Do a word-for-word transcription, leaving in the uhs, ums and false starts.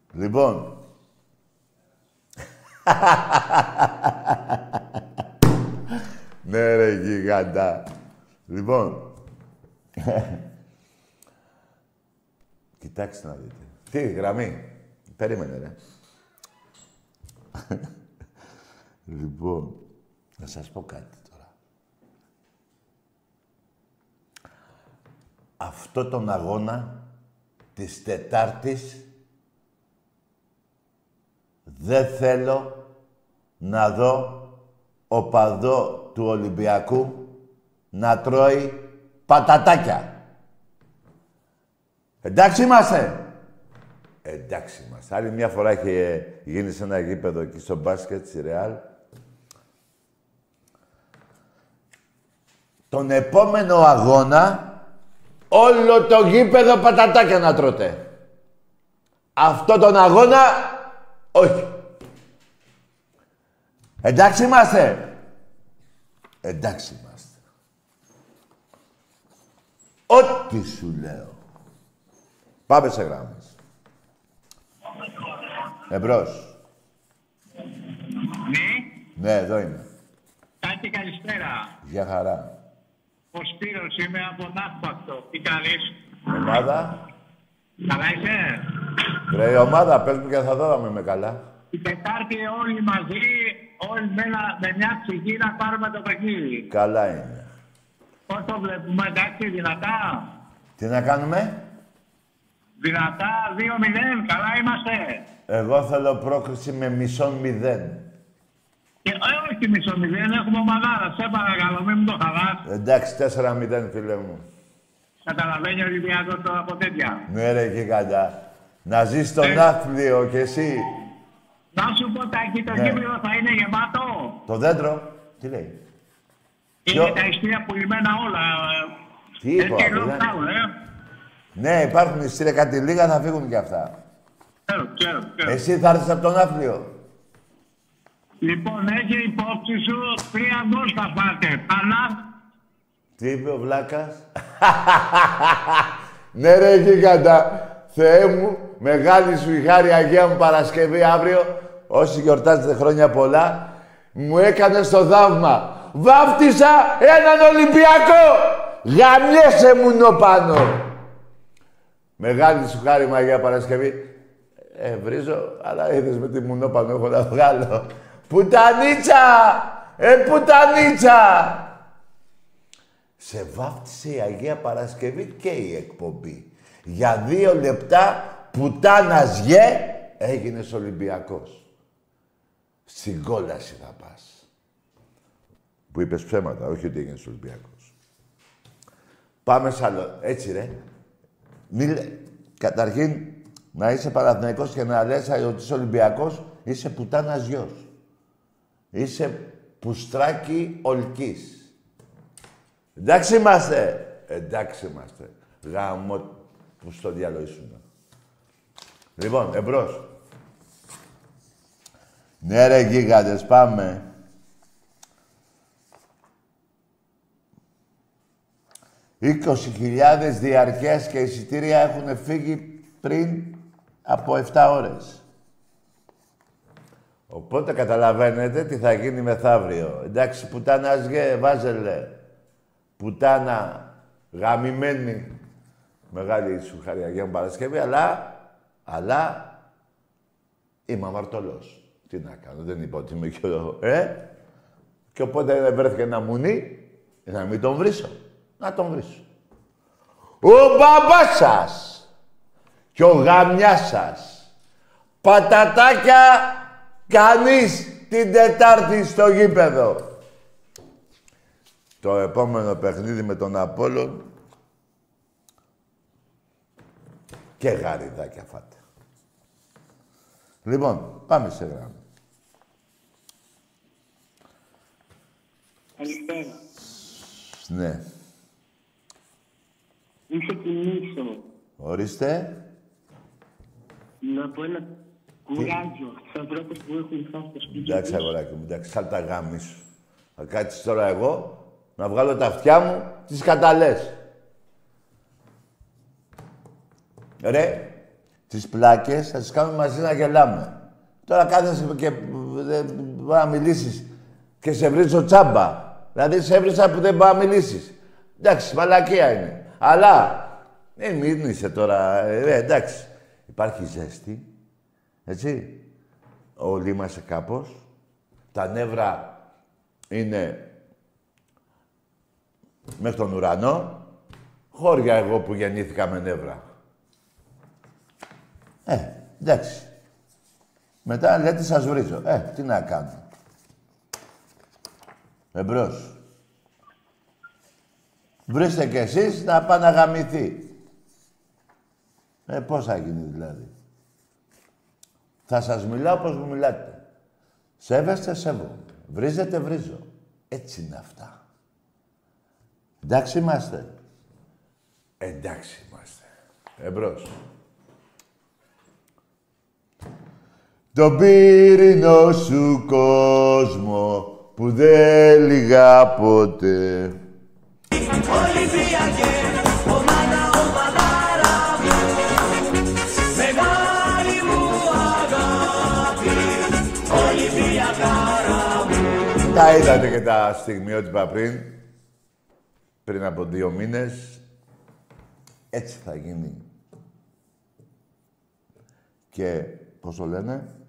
Λοιπόν. Ναι, ρε, γιγάντα. Λοιπόν. Κοιτάξτε να δείτε. Τι, γραμμή. Περίμενε, ρε. Λοιπόν, να σας πω κάτι τώρα. Αυτό τον αγώνα της Τετάρτης δεν θέλω να δω οπαδό του Ολυμπιακού να τρώει πατατάκια. Εντάξει είμαστε. Εντάξει είμαστε. Άλλη μια φορά είχε γίνει σε ένα γήπεδο εκεί στο μπάσκετ, στη Ρεάλ. Τον επόμενο αγώνα, όλο το γήπεδο πατατάκια να τρώτε. Αυτό τον αγώνα, όχι. Εντάξει είμαστε. Εντάξει είμαστε. Ό,τι σου λέω. Πάμε σε γράμμες. Εμπρός. Ναι. Ναι, εδώ είμαι. Τάκη, καλησπέρα. Γεια χαρά. Ο Σπύρος, είμαι από Ναύπακτο. Τι κάνεις? Ομάδα. Καλά είσαι? Ρε, η ομάδα, πες μου και θα δω με καλά. Την Τετάρτη όλοι μαζί, όλοι με, ένα, με μια ψυχή να πάρουμε το παιχνίδι. Καλά είναι. Πώς το βλέπουμε, εντάξει, δυνατά? Τι να κάνουμε? Δυνατά, δύο μηδέν, καλά είμαστε. Εγώ θέλω πρόκριση με μισό μηδέν. Και ε, όχι μισό μηδέν, έχουμε ομαδάρα. Σε παρακαλώ, μην μου το χαλάς. Εντάξει, τέσσερα μηδέν, φίλε μου. Καταλαβαίνει ο Ολυμπιακός τώρα από τέτοια. Ναι, ρε, γιγάντα. Να ζεις στον Ε. άθλιο κι εσύ. Να σου πω, Τάκη, το Ναι. γήπεδο θα είναι γεμάτο. Το δέντρο. Τι λέει. Είναι Ποιο? τα ειστήρια πουλημένα όλα. Τι είπα, Έτσι δεν- lockdown, ε. Ναι, υπάρχουν εισιτήρια κάτι λίγα, θα φύγουν κι αυτά. Ξέρω, ξέρω, ξέρω. Εσύ θα έρθεις από τον άθλιο. Λοιπόν, έχει υπόψη σου τρία γκολ θα πάτε. Αλλά Τι είπε ο Βλάκας. Ναι, ρε, γίγαντα. Θεέ μου, μεγάλη σου η χάρη, Αγία μου Παρασκευή αύριο. Όσοι γιορτάζετε χρόνια πολλά, μου έκανε το θαύμα. Βάφτισα έναν Ολυμπιακό. Γαμιέσαι μου νοπάνω. Μεγάλη σου χάρη, Αγία Παρασκευή. Ε, βρίζω, αλλά είδες με τι μουνόπανο έχω να βγάλω. Πουτανίτσα! Ε, πουτανίτσα! Σε βάφτισε η Αγία Παρασκευή και η εκπομπή. Για δύο λεπτά, πουτάνας γε, έγινες Ολυμπιακός. Στην κόλαση θα πας. Που είπες ψέματα, όχι ότι έγινες Ολυμπιακός. Πάμε σ' άλλο. Έτσι, ρε. Μη... Καταρχήν, να είσαι Παναθηναϊκός και να λες ότι είσαι Ολυμπιακός, είσαι πουτάνας γιος. Είσαι πουστράκι ολκής. Εντάξει είμαστε. Εντάξει είμαστε. Γάμο που στο διάλογο ήσουν. Λοιπόν, εμπρός. Ναι ρε γίγαντες, πάμε. είκοσι χιλιάδες διαρκές και εισιτήρια έχουν φύγει πριν από επτά ώρες. Οπότε καταλαβαίνετε τι θα γίνει μεθαύριο. Εντάξει, πουτάνα γε, βάζελε. Πουτάνα γαμημένη. Μεγάλη σου χάρη Αγία μου Παρασκευή, αλλά, αλλά είμαι αμαρτωλός. Τι να κάνω, δεν είπα ότι είμαι κι εγώ, ε. Και οπότε βρέθηκε ένα μουνί, να μην τον βρίσω. Να τον βρίσω. Ο μπαμπάς σας και ο γαμιάς σας. Πατατάκια κανείς την Τετάρτη στο γήπεδο. Το επόμενο παιχνίδι με τον Απόλλων και γαριδάκια φάτε. Λοιπόν, πάμε σε γράμμα. καλησπέρα. Ναι. Είσαι κινήσω. Ορίστε. Να πω ένα κουράγιο στους ανθρώπους που έχουν φτάσει στο σπίτι. Εντάξει, αγοράκι μου, εντάξει, σαν τα γάμι σου. Θα κάτσεις τώρα εγώ να βγάλω τα αυτιά μου τις καταλές. Ρε, τις πλάκες, θα τις κάνουμε μαζί να γελάμε. Τώρα κάθεσαι και δεν μπορεί να μιλήσεις και σε βρίζω τσάμπα. Δηλαδή σε έβρισα που δεν μπορεί να μιλήσεις. Εντάξει, μαλακία είναι. Αλλά, ε, μην είσαι τώρα, ε, εντάξει. Υπάρχει ζέστη, έτσι. Όλοι είμαστε κάπως. Τα νεύρα είναι μέχρι τον ουρανό. Χώρια εγώ που γεννήθηκα με νεύρα. Ε, εντάξει. Μετά λέτε σας βρίζω. Ε, τι να κάνω. Εμπρός. Βρίστε κι εσείς να πάνε να γαμηθεί. Ε, πώς θα γίνει δηλαδή. Θα σας μιλάω όπως μου μιλάτε. Σέβεστε, σέβομαι. Βρίζετε, βρίζω. Έτσι είναι αυτά. Εντάξει είμαστε. Εντάξει είμαστε. Εμπρός. Το πύρινο σου κόσμο που δεν λυγά ποτέ. Τα είδατε και τα στιγμιότυπα πριν. Πριν από δύο μήνες. Έτσι θα γίνει. Και, πώς το λένε,